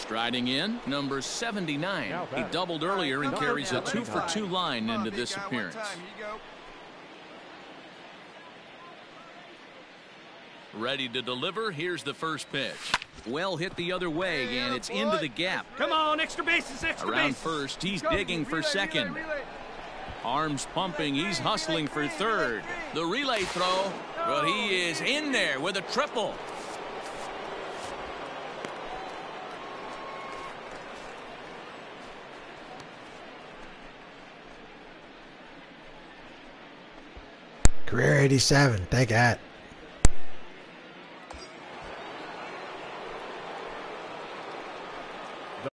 Striding in, number 79. He doubled earlier and carries a 2-for-2 line into this appearance. Ready to deliver. Here's the first pitch. Well hit the other way, and it's into the gap. Come on, extra bases, Around first, he's digging for second. Arms pumping, he's hustling for third. The relay throw, but he is in there with a triple. Career 87. Thank God.